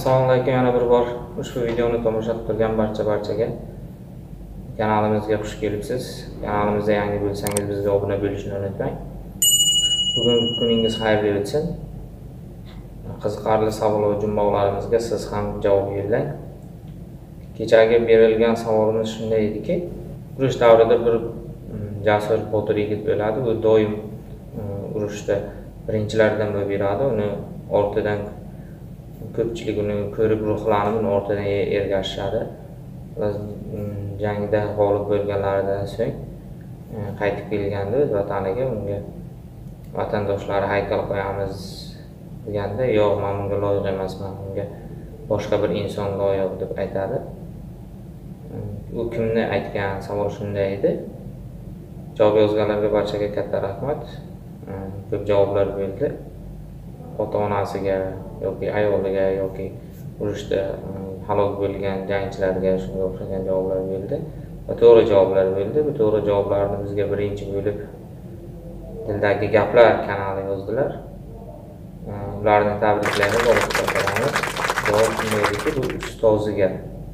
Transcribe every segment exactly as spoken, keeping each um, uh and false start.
Assalomu alaykum, yana bir bor ushbu videoni tomosha qilib turgan barcha barchaga kanalimizga xush kelibsiz. Kanalimizda yangi bo'lsangiz bizga obuna bo'lishni unutmang. Bugungi kuningiz xayrli o'tsin. Qiziqarli savol va jumboqlarimizga siz ham javob yo'llang. Kechagi berilgan savolimiz shunday ediki, urush davrida bir jasur botir yigit bo'ladi. U doim urushda birinchilardan bo'lib yuradi. Uni ortidan ko'pchilik uni ko'rib ruhlanib, uni ortidan ergashishadi. Jangda g'olib bo'lganlaridan so'ng qaytib kelganda o'z vataniga unga vatandoshlari haykal qo'yamiz deganda, yo'q, men bunga loyiq emasman, unga boshqa bir inson loyiq deb aytadi. U kimni aytgan savol shunday edi. Javob yozganlarga barchaga katta rahmat. Ko'p javoblar bo'ldi. Ota-onasiga yoki ayoliga yoki urushda halok bo'lgan jangchilarga shunga o'xshagan javoblar bo'ldi va to'g'ri javoblar bo'ldi. Bu to'g'ri javoblarni bizga birinchi bo'lib Dildagi gaplar kanali yozdilar. Ularni tabriklaymiz, olib qo'yamiz. Javob shunday ediki, bu ustoziga.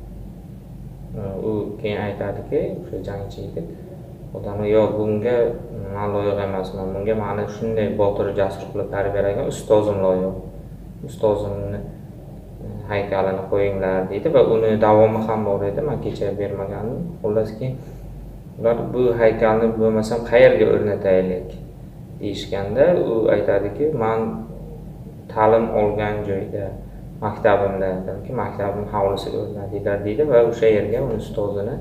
U keyin aytadiki, o'sha jangchi yigit odamga, yo'q, bunga men loyiq emasman, bunga meni shunday botir jasur qilib tarbiyalagan ustozim loyiq. Ustozimni haykalini qo'yinglar deydi va uni davomi ham bor edi, men kecha bermagandim. Xullas keyin ular bu haykalni bo'lmasam qayerga o'rnataylik deyishganda, u aytadiki, men ta'lim olgan joyda, maktabimda, yoki maktabim hovlisiga o'rnatinglar deydi va o'sha yerga uni ustozini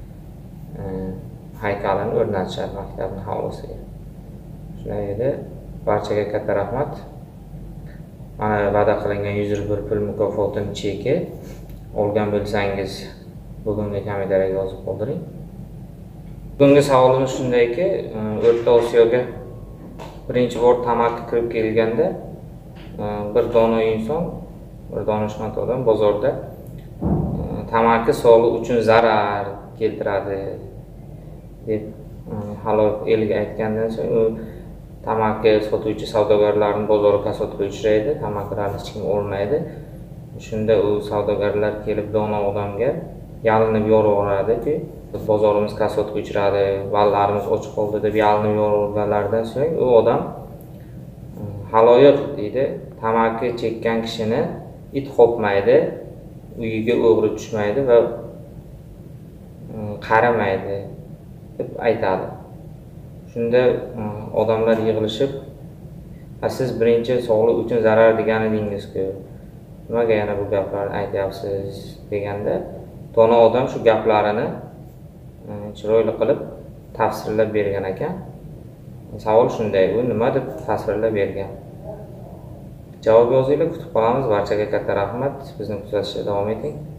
haykalini o'rnatishadi maktabning hovlisiga. Shunday edi. Barchaga katta rahmat. Mana va'da qilingan yuz bir pul mukofotini cheki olgan bo'lsangiz, bugungi kommentariyaga yozib qoldiring. Bugungi savolimiz shundayki, O'rta Osiyoga birinchi bor tamaki kirib kelganda bir dono inson, bir donishmand odam bozorda tamaki sog'liq uchun zarar keltiradi deb halol elga aytgandan so'ng, u tamaki sotuvchi savdogarlarning bozori kasodga uchraydi, tamakilarni hech kim olmaydi. Shunda u savdogarlar kelib dono odamga yalinib yo'raveradiki, bozorimiz kasodga uchradi, vallarimiz och qoldi deb yalinib yo'raverganlaridan so'ng u odam haloyiq deydi, tamaki chekkan kishini it qopmaydi, uyiga o'g'ri tushmaydi va qaramaydi deb aytadi. Shunda odamlar yig'ilishib, siz birinchi sog'liq uchun zarar degan edingiz-ku, nimaga yana bu gaplarni aytyapsiz deganda, dono odam shu gaplarini chiroyli qilib tafsirlab bergan ekan. Savol shunday, u nima deb tafsirlab bergan? Javob yozinglar, kutib qolamiz. Barchaga katta rahmat. Bizni kuzatishda davom eting.